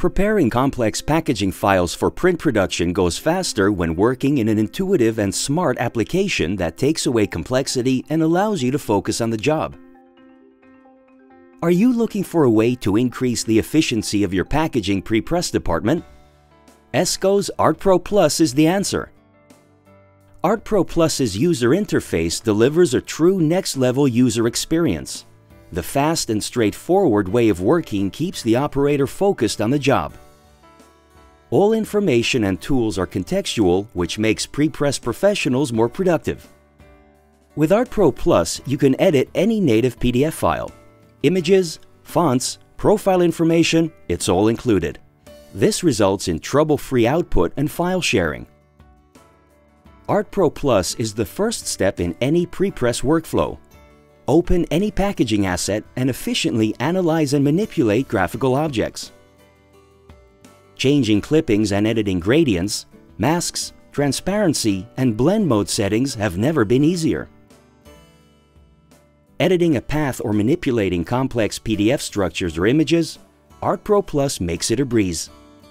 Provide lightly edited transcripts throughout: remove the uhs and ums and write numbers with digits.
Preparing complex packaging files for print production goes faster when working in an intuitive and smart application that takes away complexity and allows you to focus on the job. Are you looking for a way to increase the efficiency of your packaging prepress department? Esko's ArtPro Plus is the answer. ArtPro Plus's user interface delivers a true next-level user experience. The fast and straightforward way of working keeps the operator focused on the job. All information and tools are contextual, which makes prepress professionals more productive. With ArtPro Plus, you can edit any native PDF file. Images, fonts, profile information, it's all included. This results in trouble-free output and file sharing. ArtPro Plus is the first step in any prepress workflow. Open any packaging asset and efficiently analyze and manipulate graphical objects. Changing clippings and editing gradients, masks, transparency, and blend mode settings have never been easier. Editing a path or manipulating complex PDF structures or images, ArtPro Plus makes it a breeze.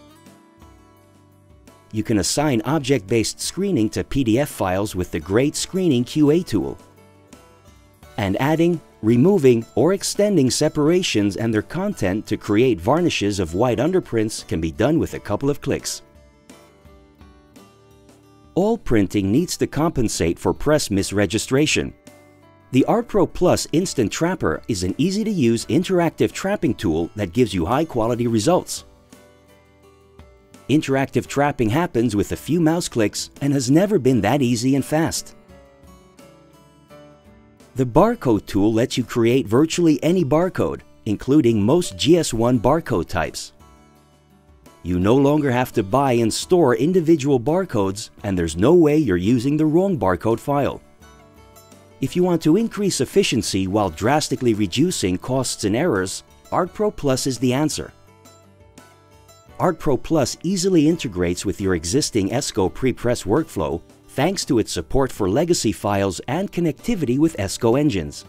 You can assign object-based screening to PDF files with the great Screening QA tool. And adding, removing, or extending separations and their content to create varnishes of white underprints can be done with a couple of clicks. All printing needs to compensate for press misregistration. The ArtPro Plus Instant Trapper is an easy-to-use interactive trapping tool that gives you high-quality results. Interactive trapping happens with a few mouse clicks and has never been that easy and fast. The Barcode Tool lets you create virtually any barcode, including most GS1 barcode types. You no longer have to buy and store individual barcodes, and there's no way you're using the wrong barcode file. If you want to increase efficiency while drastically reducing costs and errors, ArtPro Plus is the answer. ArtPro Plus easily integrates with your existing Esko prepress workflow thanks to its support for legacy files and connectivity with Esko engines.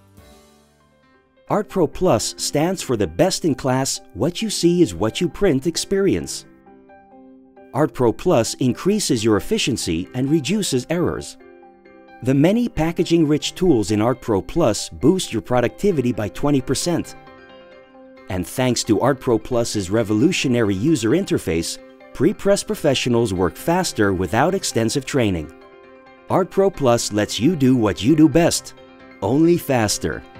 ArtPro Plus stands for the best-in-class, what you see is what you print experience. ArtPro Plus increases your efficiency and reduces errors. The many packaging-rich tools in ArtPro Plus boost your productivity by 20%. And thanks to ArtPro Plus's revolutionary user interface, prepress professionals work faster without extensive training. ArtPro Plus lets you do what you do best, only faster.